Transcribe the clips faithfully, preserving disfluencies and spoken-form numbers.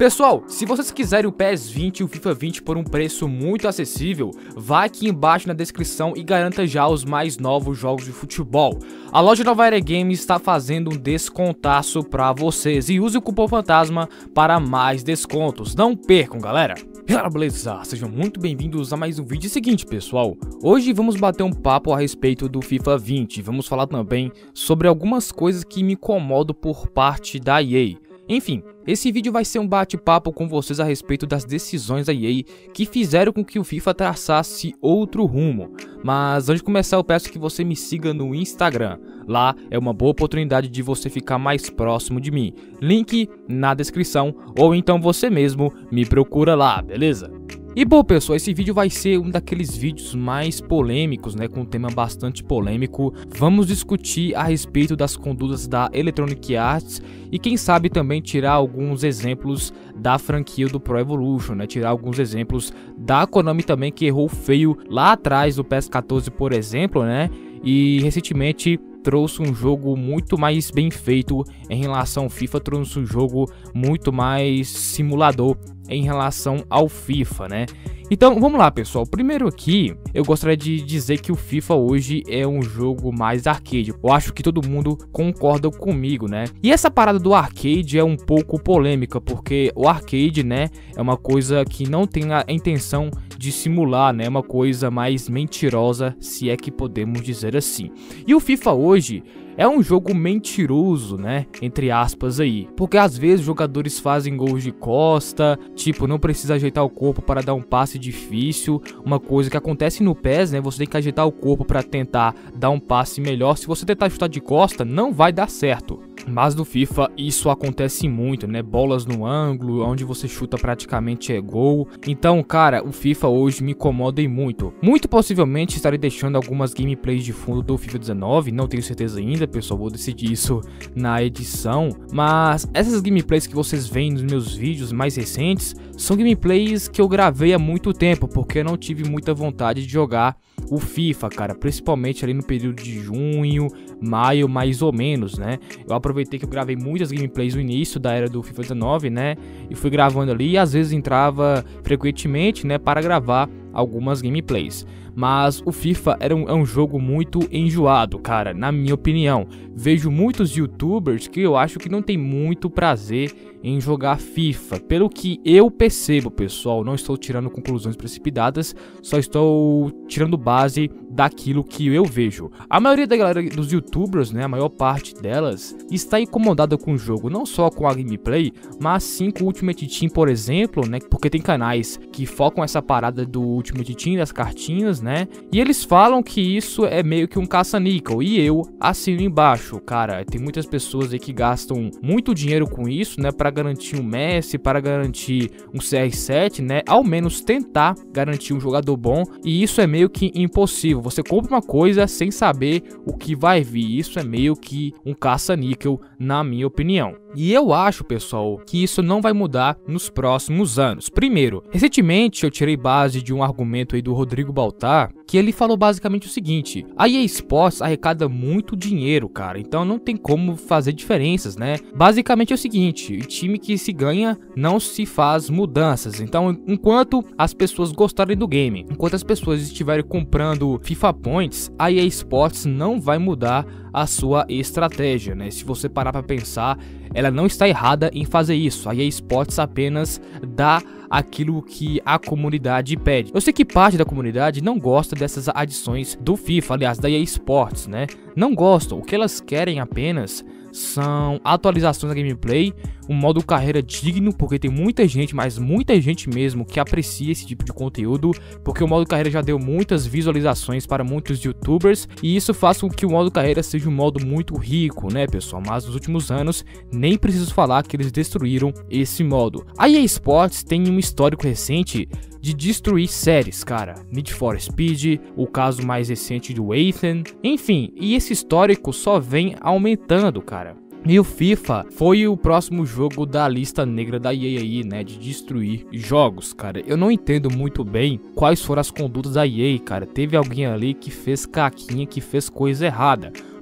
Pessoal, se vocês quiserem o P E S vinte e o FIFA vinte por um preço muito acessível, vá aqui embaixo na descrição e garanta já os mais novos jogos de futebol. A loja Nova Era Games está fazendo um descontaço para vocês e use o cupom fantasma para mais descontos. Não percam, galera! E galera, beleza? Sejam muito bem-vindos a mais um vídeo. É o seguinte, pessoal, hoje vamos bater um papo a respeito do FIFA vinte. Vamos falar também sobre algumas coisas que me incomodam por parte da E A. Enfim, esse vídeo vai ser um bate-papo com vocês a respeito das decisões da E A que fizeram com que o FIFA traçasse outro rumo. Mas antes de começar, eu peço que você me siga no Instagram. Lá é uma boa oportunidade de você ficar mais próximo de mim. Link na descrição, ou então você mesmo me procura lá, beleza? E bom, pessoal, esse vídeo vai ser um daqueles vídeos mais polêmicos, né, com um tema bastante polêmico. Vamos discutir a respeito das condutas da Electronic Arts e quem sabe também tirar alguns exemplos da franquia do Pro Evolution, né, tirar alguns exemplos da Konami também, que errou feio lá atrás do P E S quatorze, por exemplo, né, e recentemente trouxe um jogo muito mais bem feito em relação ao FIFA, trouxe um jogo muito mais simulador em relação ao FIFA, né? Então vamos lá, pessoal. Primeiro aqui eu gostaria de dizer que o FIFA hoje é um jogo mais arcade. Eu acho que todo mundo concorda comigo, né? E essa parada do arcade é um pouco polêmica, porque o arcade, né, é uma coisa que não tem a intenção de simular, né? É uma coisa mais mentirosa, se é que podemos dizer assim. E o FIFA hoje é um jogo mentiroso, né, entre aspas aí, porque às vezes os jogadores fazem gols de costa, tipo, não precisa ajeitar o corpo para dar um passe difícil, uma coisa que acontece no P E S, né, você tem que ajeitar o corpo para tentar dar um passe melhor. Se você tentar chutar de costa, não vai dar certo. Mas no FIFA isso acontece muito, né? Bolas no ângulo, onde você chuta praticamente é gol. Então, cara, o FIFA hoje me incomoda muito. Muito possivelmente estarei deixando algumas gameplays de fundo do FIFA dezenove, não tenho certeza ainda, pessoal, vou decidir isso na edição. Mas essas gameplays que vocês veem nos meus vídeos mais recentes são gameplays que eu gravei há muito tempo, porque eu não tive muita vontade de jogar o FIFA, cara, principalmente ali no período de junho, maio, mais ou menos, né? Eu aproveitei que eu gravei muitas gameplays no início da era do FIFA dezenove, né? E fui gravando ali e às vezes entrava frequentemente, né, para gravar algumas gameplays. Mas o FIFA era um, é um jogo muito enjoado, cara, na minha opinião. Vejo muitos youtubers que eu acho que não tem muito prazer em jogar FIFA. Pelo que eu percebo, pessoal, não estou tirando conclusões precipitadas, só estou tirando base daquilo que eu vejo. A maioria da galera dos youtubers, né, a maior parte delas, está incomodada com o jogo, não só com a gameplay, mas sim com o Ultimate Team, por exemplo, né, porque tem canais que focam essa parada do Ultimate Team, das cartinhas, né, e eles falam que isso é meio que um caça-níquel, e eu assino embaixo, cara. Tem muitas pessoas aí que gastam muito dinheiro com isso, né, para garantir um Messi, para garantir um C R sete, né, ao menos tentar garantir um jogador bom, e isso é meio que impossível. Você compra uma coisa sem saber o que vai vir, isso é meio que um caça-níquel, na minha opinião. E eu acho, pessoal, que isso não vai mudar nos próximos anos. Primeiro, recentemente eu tirei base de um argumento aí do Rodrigo Baltar, que ele falou basicamente o seguinte: a E A Sports arrecada muito dinheiro, cara, então não tem como fazer diferenças, né? Basicamente é o seguinte: o time que se ganha não se faz mudanças. Então, enquanto as pessoas gostarem do game, enquanto as pessoas estiverem comprando FIFA Points, a E A Sports não vai mudar a sua estratégia, né? Se você parar para pensar, ela não está errada em fazer isso. A E A Sports apenas dá aquilo que a comunidade pede. Eu sei que parte da comunidade não gosta dessas adições do FIFA, aliás, da E A Sports, né? Não gostam. O que elas querem apenas são atualizações da gameplay, um modo carreira digno, porque tem muita gente, mas muita gente mesmo, que aprecia esse tipo de conteúdo, porque o modo carreira já deu muitas visualizações para muitos youtubers, e isso faz com que o modo carreira seja um modo muito rico, né, pessoal? Mas nos últimos anos, nem preciso falar que eles destruíram esse modo. A E A Sports tem um histórico recente de destruir séries, cara. Need for Speed, o caso mais recente do Ethan, enfim, e esse histórico só vem aumentando, cara. E o FIFA foi o próximo jogo da lista negra da E A aí, né, de destruir jogos, cara. Eu não entendo muito bem quais foram as condutas da E A, cara. Teve alguém ali que fez caquinha, que fez coisa errada.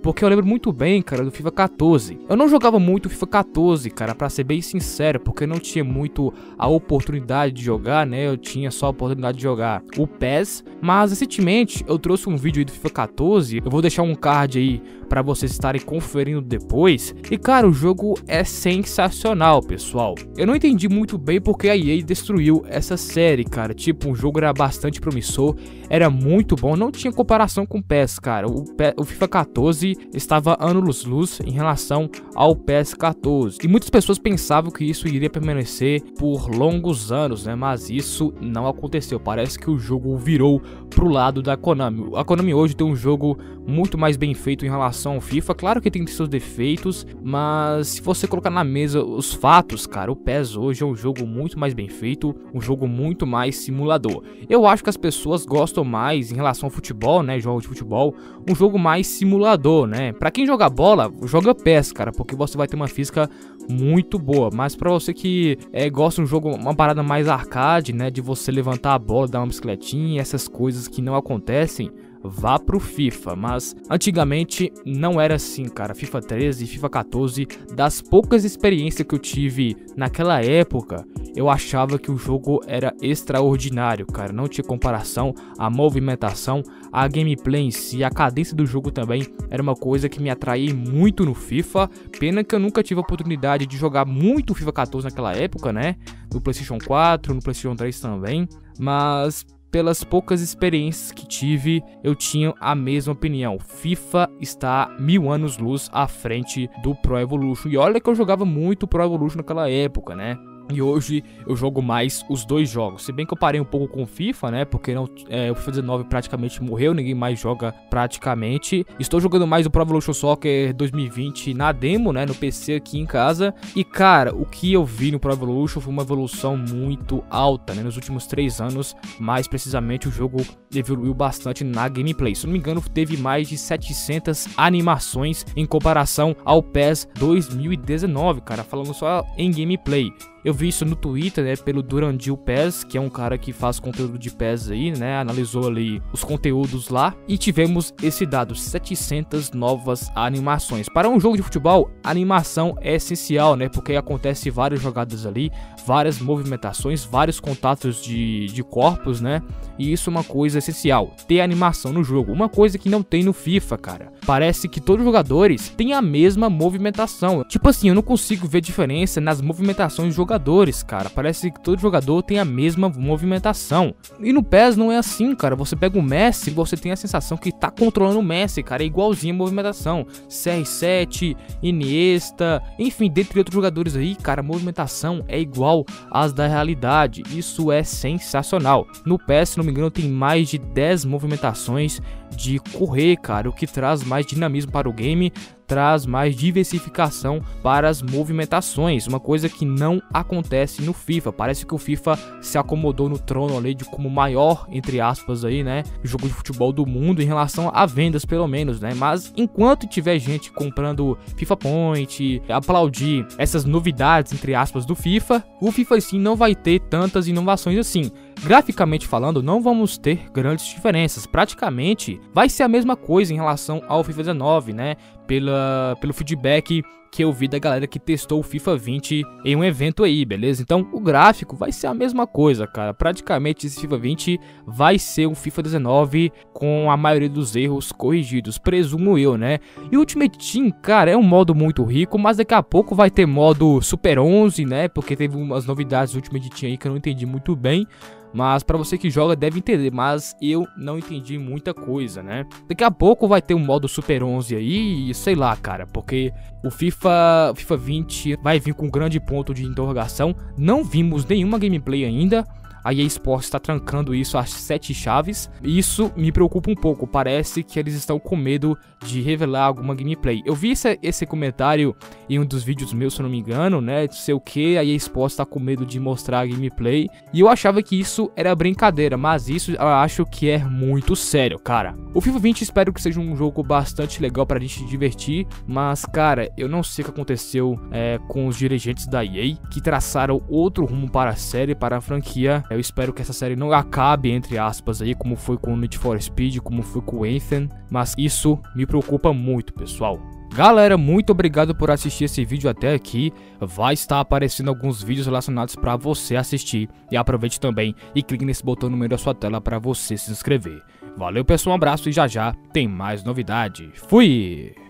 porque eu lembro muito bem, cara, do FIFA quatorze. Eu não jogava muito FIFA quatorze, cara, pra ser bem sincero, porque eu não tinha muito a oportunidade de jogar, né? Eu tinha só a oportunidade de jogar o P E S, mas recentemente eu trouxe um vídeo aí do FIFA quatorze, eu vou deixar um card aí para vocês estarem conferindo depois. E cara, o jogo é sensacional, pessoal. Eu não entendi muito bem porque a E A destruiu essa série, cara. Tipo, o jogo era bastante promissor, era muito bom, não tinha comparação com o P E S, cara. O, P o FIFA quatorze estava anos-luz em relação ao P E S quatorze. E muitas pessoas pensavam que isso iria permanecer por longos anos, né? Mas isso não aconteceu. Parece que o jogo virou pro lado da Konami. A Konami hoje tem um jogo muito mais bem feito em relação ao FIFA. Claro que tem seus defeitos, mas se você colocar na mesa os fatos, cara, o P E S hoje é um jogo muito mais bem feito, um jogo muito mais simulador. Eu acho que as pessoas gostam mais em relação ao futebol, né, jogo de futebol, um jogo mais simulador, né? Pra quem joga bola, joga P E S, cara, porque você vai ter uma física muito boa. Mas pra você que é, gosta de um jogo, uma parada mais arcade, né, de você levantar a bola, dar uma bicicletinha, essas coisas que não acontecem, vá pro FIFA. Mas antigamente não era assim, cara. FIFA treze e FIFA quatorze, das poucas experiências que eu tive naquela época, eu achava que o jogo era extraordinário, cara. Não tinha comparação. A movimentação, a gameplay em si, a cadência do jogo também era uma coisa que me atraía muito no FIFA. Pena que eu nunca tive a oportunidade de jogar muito FIFA quatorze naquela época, né? No PlayStation quatro, no PlayStation três também. Mas pelas poucas experiências que tive, eu tinha a mesma opinião. FIFA está mil anos luz à frente do Pro Evolution. E olha que eu jogava muito Pro Evolution naquela época, né? E hoje eu jogo mais os dois jogos. Se bem que eu parei um pouco com o FIFA, né? Porque não, é, o FIFA dezenove praticamente morreu, ninguém mais joga praticamente. Estou jogando mais o Pro Evolution Soccer dois mil e vinte na demo, né? No P C aqui em casa. E cara, o que eu vi no Pro Evolution foi uma evolução muito alta, né? Nos últimos três anos, mais precisamente, o jogo evoluiu bastante na gameplay. Se não me engano, teve mais de setecentas animações em comparação ao P E S dois mil e dezenove, cara. Falando só em gameplay. Eu vi isso no Twitter, né, pelo Durandil P E S, que é um cara que faz conteúdo de P E S aí, né, analisou ali os conteúdos lá e tivemos esse dado, setecentas novas animações. Para um jogo de futebol, a animação é essencial, né, porque acontece várias jogadas ali, várias movimentações, vários contatos de, de corpos, né, e isso é uma coisa essencial, ter animação no jogo, uma coisa que não tem no FIFA, cara. Parece que todos os jogadores têm a mesma movimentação, tipo assim, eu não consigo ver diferença nas movimentações dos jogadores. Jogadores, cara, parece que todo jogador tem a mesma movimentação. E no P E S não é assim, cara. Você pega o Messi, você tem a sensação que tá controlando o Messi, cara, é igualzinho a movimentação. C R sete, Iniesta, enfim, dentre outros jogadores aí, cara, a movimentação é igual às da realidade. Isso é sensacional. No P E S, se não me engano, tem mais de dez movimentações de correr, cara, o que traz mais dinamismo para o game, traz mais diversificação para as movimentações, uma coisa que não acontece no FIFA. Parece que o FIFA se acomodou no trono ali de como maior, entre aspas aí, né, jogo de futebol do mundo em relação a vendas, pelo menos, né, mas enquanto tiver gente comprando FIFA Point, aplaudir essas novidades, entre aspas, do FIFA, o FIFA sim não vai ter tantas inovações assim. Graficamente falando, não vamos ter grandes diferenças, praticamente vai ser a mesma coisa em relação ao FIFA dezenove, né, pela, pelo feedback que eu vi da galera que testou o FIFA vinte em um evento aí, beleza? Então o gráfico vai ser a mesma coisa, cara. Praticamente esse FIFA vinte vai ser um FIFA dezenove com a maioria dos erros corrigidos, presumo eu, né? E o Ultimate Team, cara, é um modo muito rico, mas daqui a pouco vai ter modo Super onze, né? Porque teve umas novidades do Ultimate Team aí que eu não entendi muito bem. Mas pra você que joga deve entender, mas eu não entendi muita coisa, né? Daqui a pouco vai ter um modo Super onze aí, e sei lá, cara, porque o FIFA, o FIFA vinte vai vir com um grande ponto de interrogação. Não vimos nenhuma gameplay ainda. A E A Sports está trancando isso às sete chaves. E isso me preocupa um pouco. Parece que eles estão com medo de revelar alguma gameplay. Eu vi esse, esse comentário em um dos vídeos meus, se eu não me engano, né? Não sei o que, a E A Sports está com medo de mostrar a gameplay. E eu achava que isso era brincadeira, mas isso eu acho que é muito sério, cara. O FIFA vinte espero que seja um jogo bastante legal pra gente se divertir. Mas, cara, eu não sei o que aconteceu é, com os dirigentes da E A, que traçaram outro rumo para a série, para a franquia. Eu espero que essa série não acabe, entre aspas, aí, como foi com o Need for Speed, como foi com o Anthem, mas isso me preocupa muito, pessoal. Galera, muito obrigado por assistir esse vídeo até aqui. Vai estar aparecendo alguns vídeos relacionados para você assistir. E aproveite também e clique nesse botão no meio da sua tela para você se inscrever. Valeu pessoal, um abraço e já já tem mais novidade. Fui!